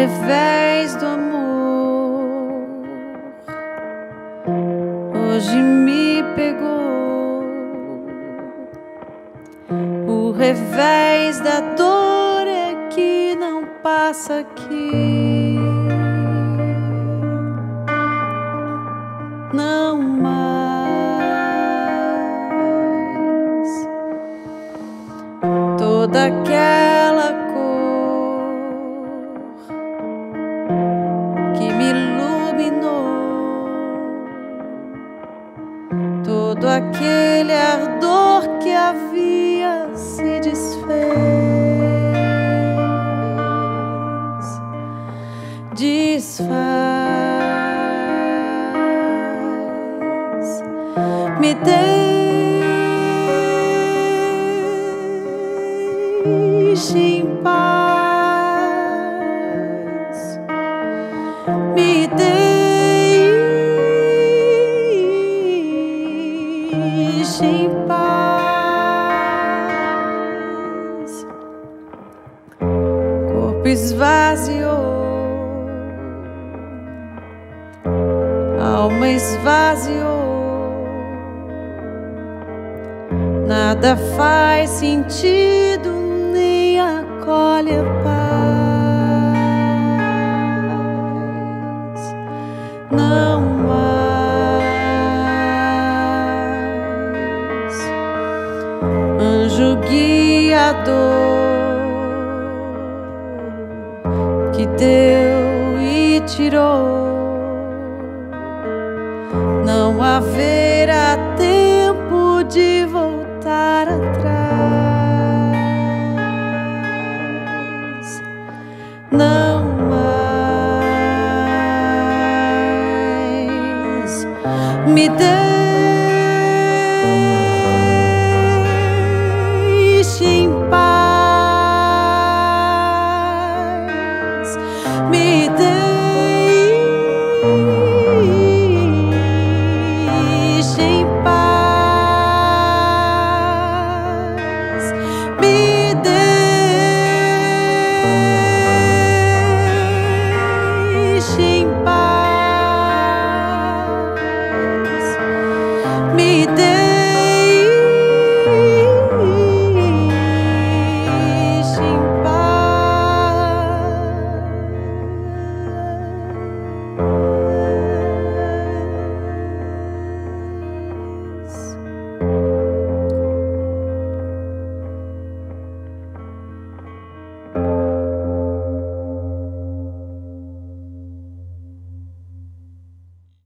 revés do amor hoje me pegou. O revés da dor é que não passa aqui, não mais. Toda aquela que me iluminou, todo aquele ardor que havia se desfez, desfaz, me deixe em paz, me deixe em paz. Corpo esvaziou, alma esvaziou, nada faz sentido, nem acolhe a paz, não mais. Anjo guiador que deu e tirou, não haverá tempo de voltar atrás, não.